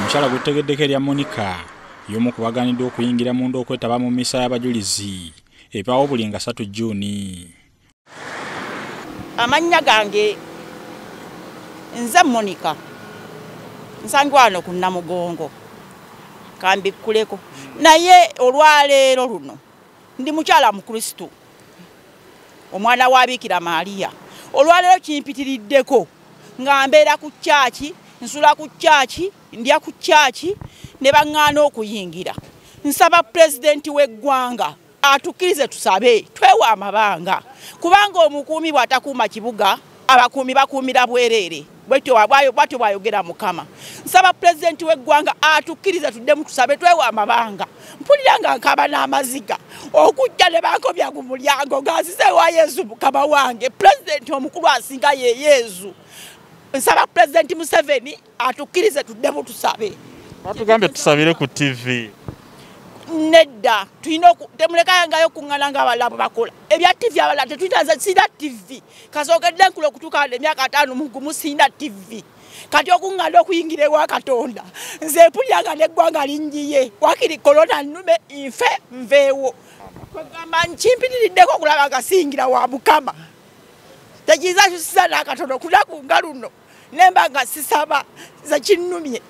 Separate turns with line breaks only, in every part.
Omukyala gwetegeddeko erya Monica y'omu ku baganiddwa okuyingira munda okwetaba mu misa y'abajulizi epaawo buli nga 3 Juni.
Amannya gange nze Monica nsangwa wano ku Namugongo kambikkuleko naye olwaleero luno ndi mukyala mu Kristo omwana wa Bikira Maria olwaleero kimpitiriddeko nga mbeera ku chaachi nsula ku chaachi ndya ku chaachi ne baŋŋaana okuyingira. Nsaba pulezidenti w'eggwanga atukirize tusabe twewa amabanga kubanga omukuumi bw'atakuuma kibuga abakuumi bakuumira bwereere bwetyo bwayogera Mukama. Nsaba pulezidenti w'eggwanga atukirize tuddemu tusabe twewa amabanga. Mpulira nga nkaba n'amaziga okujja ne bankobya ku mulyango ng'azize wa Yesu Mukama wange. Pulezidenti omukulu asinga ye Yesu. Nsaba President Museveni atukirize tuddemu tusabe.
Batugambe tusabire ku TV.
Nedda tulina temuleka ngayo kuŋŋana ng'abalala bakola ebya TV abalala tetuyitaza sina TV kasookedde nkula okutuuka emyaka 5 mu gumu sina TV kati okuŋŋana okuyingira ewa Katonda nze mpulira nga n'eggwanga lingiye wakiri korona nnume nfe nveewo kwegamba nkimpitiriddeko okulaba nga siyingira wa Mukama tekiza kyusiza n'akatono kunaku nga luno nemba nga sisaba ze kinnumye.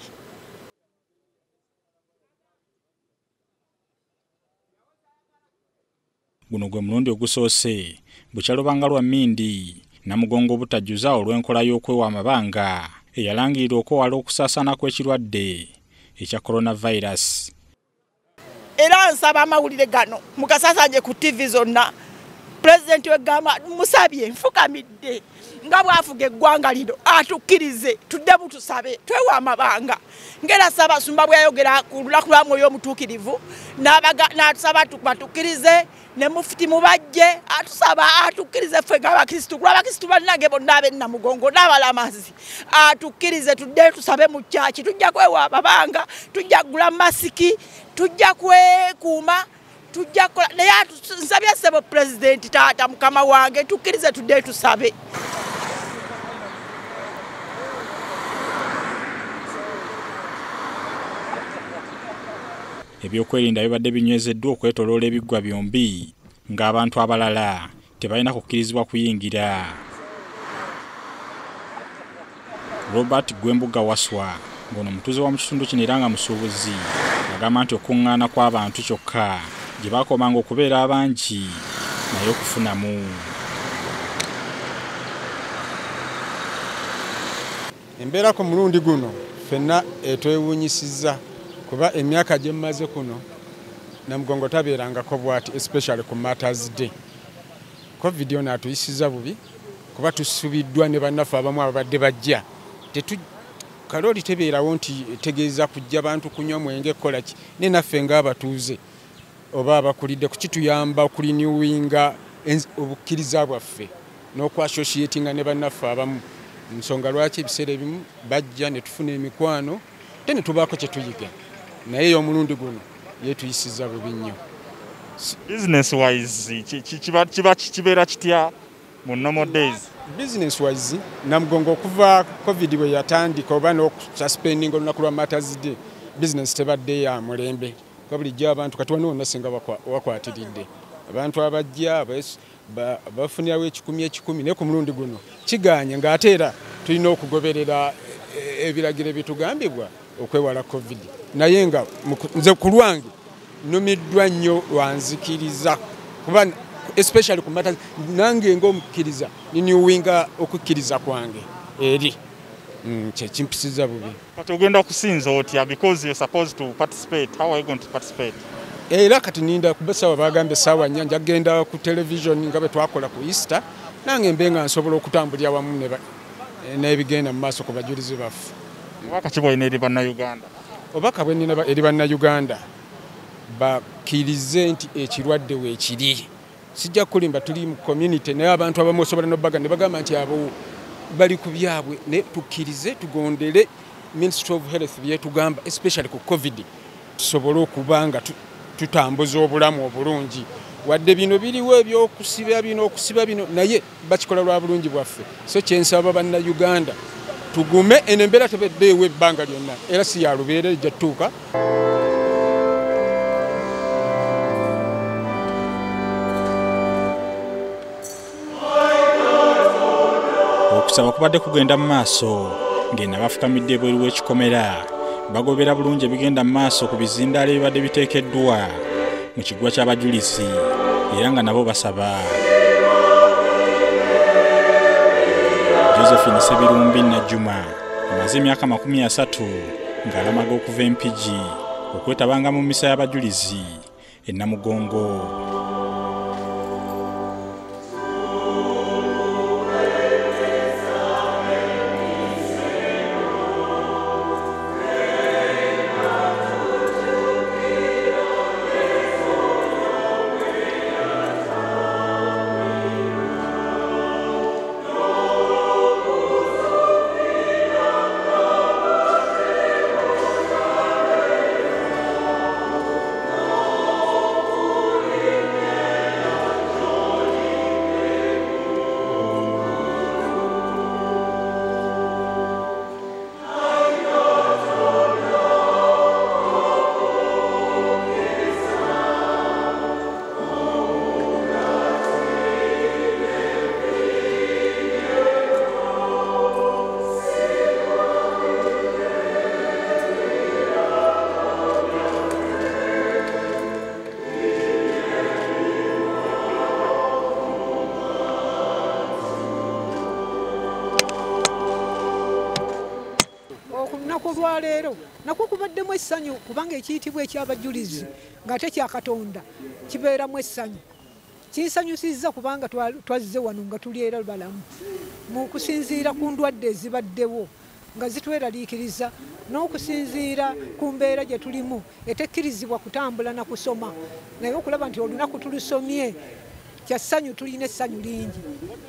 Guno gwe mulundi ogusoose bukyalo bangalwa Mindi Namugongo butajuza olw'enkola y'okwewa amabanga eyalangirirwa okwewala okusaasaana kw'ekirwadde ekya coronavirus.
Era nsaba amawulire gano mugasaasanye ku TV zonna pulezidenti w'eggwanga musabye nfukamidde nga bw'afuga eggwanga lino atukkirize tuddemu tusabe twewa amabanga ngera Ssaabasumba bw'ayogera ku lunaku lwa Mwoyo Omutuukirivu n'atusaba batukkirize ne mufti mubajje atusaba atukkirize ffe ng'Abakristu kuba Abakristu bannange bonna ab'e Namugongo n'abalamazi atukkirize tudde tusabe mu chaachi tujja kwewa amabanga tujja kugula masiki tujja kwekuuma tujja kola naye nsabye ssebo pulezidenti taata Mukama wange tukkirize tudde tusabe.
Ebyokwerinda bibadde binywezeddwa okwetoloola ebiggwa byombi ng'abantu abalala tebalina kukkirizibwa kuyingira. Robert Gwembuga Waswa ng'ono mutuuze wa mu kitundu kino era nga musuubuzi agamba nti okuŋŋaana kw'abantu kyokka gye baakomanga okubeera abangi naye okufunamu.
Embeera ku mulundi guno ffenna etwewuunyisizza kuba emyaka gye mmaze kuno Namugongo tabeerangako bw'ati especially ku Mother's Day. Covid ono atuyisiza bubi kuba tusubiddwa ne bannaffe abamu ababadde bajja kalooli tebeerawo nti tegeeza kujja bantu kunywa mwenge kukola ki ne naffe ng'abatuuze oba abakulidde kukituyamba okulinyuwinga obukkiriza bwaffe n'okwasosietinga ne bannaffe abamu nsonga lwaki ebiseera ebimu bajja ne tufuna emikwano te ne tubaako kye tuyiga naye omulundi guno yeetuyisiza bubi nnyo.
Business wise kibeera kitya mu normal days?
Business wise Namugongo okuva Covid bwe yatandika oba n'okususpendinga olunaku lwa Mother's Day business tebadde ya mulembe kuba bulijjo abantu kati wano wonna singa wakwatiridde abantu abajja bafunirawo ekikumi naye ku mulundi guno kiganye ng'ate era tulina okugoberera ebiragiro bitugambibwa okwewala Covid naye nga nze ku lwange nnumiddwa nnyo lwanzikiriza kuba especially ku Mother's nange ng'omukkiriza ninyuwinga okukkiriza kwange eri kyekimpisiza bubi.
Kati ogenda kusinza otya because you're supposed to participate. How are you going to participate?
Era kati ninda kubasawa bagambe sawa nyanja genda ku television nga bwe twakola ku Easter nange mbenga nsobola okutambulya wamu n'ebigenda mu maaso ku bajulizi baffe.
Obaka kiboyina eri bannayuganda?
Obaka bwe nina eri bannayuganda bakkirize nti ekirwadde weekiri. Sijja kulimba tuli mu community naye abantu abamu osobola n'obbaga ne bagamba nti abo bali ku byabwe ne tukkirize tugondere Ministry of Health byetugamba especially ku Covid tusobole okubanga tutambuza obulamu obulungi wadde bino biriwo ebyokusiba bino naye bakikola lwa bulungi bwaffe so kyensaba bannayuganda tugume eno embeera tebeddeewo ebbanga lyonna era si ya lubeerera ejja tutuuka.
Okusaba kubadde kugenda mu maaso ng'eno abafukamidde ebweru w'ekikomera bagobera bulungi ebigenda mu maaso ku bizindaalo ebibadde biteekeddwa mu kiggwa ky'abajulizi era nga nabo basaba. Josephine Sebirumbi Najjuma amaze emyaka 30 ng'alamaga okuva empigi okwetabanga mu misa y'abajulizi e Namugongo.
Leero nakwo kubaddemu essanyu kubanga ekiyitibwa eky'abajulizi ng'ate kya Katonda kibeeramu essanyu. Kinsanyusizza kubanga twazze wano nga tuli era balamu mu kusinziira ku ndwadde ezibaddewo nga zitweraliikiriza n'okusinziira ku mbeera gye tulimu etekkirizibwa kutambula na kusoma naye okulaba nti olunaku tulusomye kya ssanyu, tulina essanyu lingi.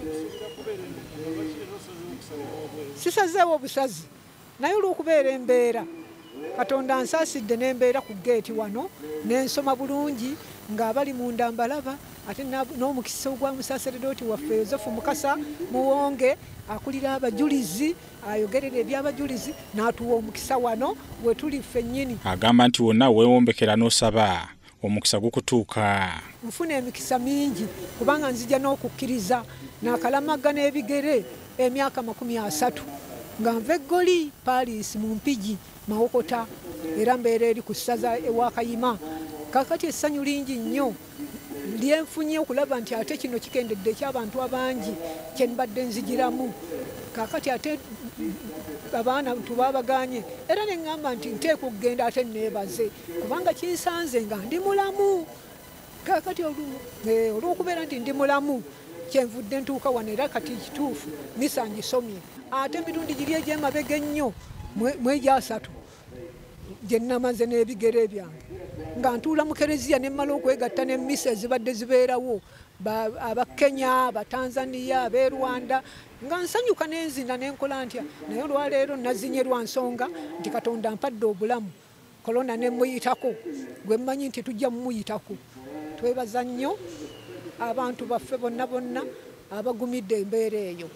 Sisazeewo obusazi naye olw'okubeera embeera Katonda ansaasidde n'embeera ku geeti wano n'ensoma bulungi ng'abali munda mbalaba ate n'omukisa ogwa musaaseredooti waffe Yozefu Mukasa Muwonge akulira abajulizi ayogerera eby'abajulizi n'atuwa omukisa wano we tuli ffennyini.
Agamba nti wonna weewombekera n'osaba omukisa gukutuuka.
Nfuna emikisa mingi kubanga nzija n'okukkiriza n'akalamaga n'ebigere emyaka 30 nga nva eggoli Paris mu mpigi Mawokota era mbeera eri ku ssaza ewa Kayima. Kakati essanyu lingi nnyo lyenfunye okulaba nti ate kino kikendedde eky'abantu abangi kye mbadde nzigiramu. Kakati ate abaana tubabaganye era ne ŋŋamba nti nteekwa okugenda ate neebaze kubanga kinsanze nga ndi mulamu. Kakati olw'okubeera nti ndi mulamu kyenvudde ntuuka wano era kati kituufu misa ngisomye. Ate emirundi giri egy'emabega ennyo mwegyasatu gye nnamaze n'ebigere byange nga ntuula mu kereziya ne mmala okwegatta n'emmisa ezibadde zibeerawo Abakenya, Abatanzania, ab'e Rwanda nga nsanyuka n'enzina n'enkola ntya. Naye olwaleero nazinye lwa nsonga nti Katonda ampadde obulamu kolona ne muyitako gwe mmanyi nti tujja mumuyitako. Twebaza nnyo abantu baffe bonna bonna abagumidde embeera eyo.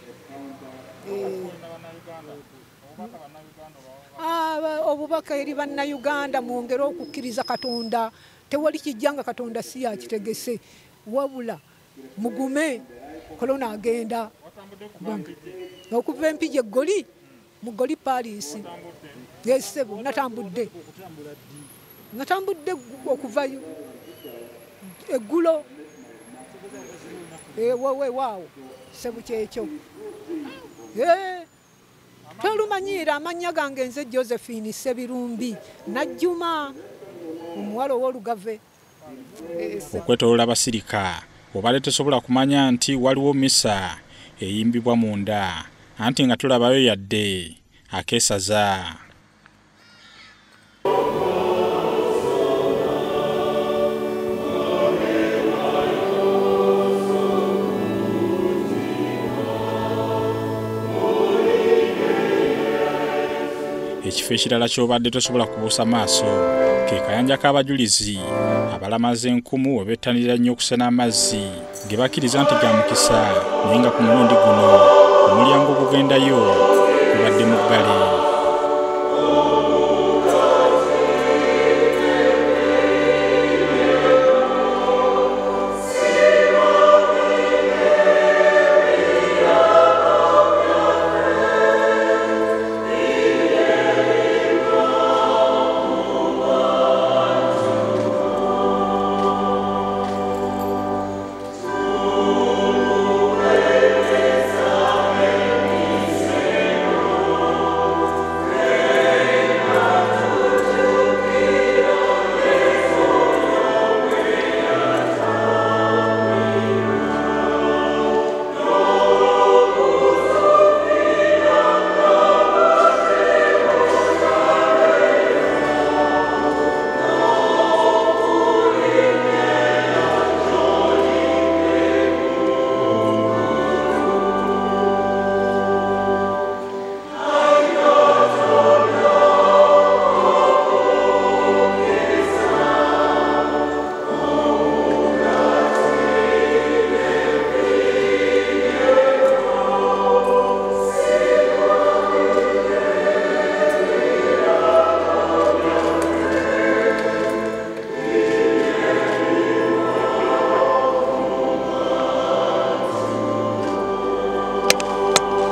Obubaka eri bannayuganda mwongere okukkiriza Katonda. Tewali kijjanga Katonda si yakitegese wabula mugume kolona agenda okuva empigi eggoli mu ggoli Paris. Yesebo natambudde okuva eggulo waawo sebu kyekyo. Tolumanyiira amannya gange nze Josephine Sebirumbi Najjuma omuwala ow'olugave.
Okwetoloola abasirika obadde tosobola kumanya nti waliwo misa eyimbibwa munda anti nga tulabayo yadde akeesaza. Ekifo ekirala ky'obadde tosobola kubuusa maaso ke kayanja k'abajulizi abalamaze enkumu we bettanira nnyo okusena amazzi ge bakkiriza nti ga mukisa naye nga ku mulundi guno omulyango gugendayo kubadde muggale.